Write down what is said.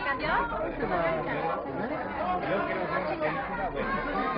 canción? Yo creo que es una película, bueno,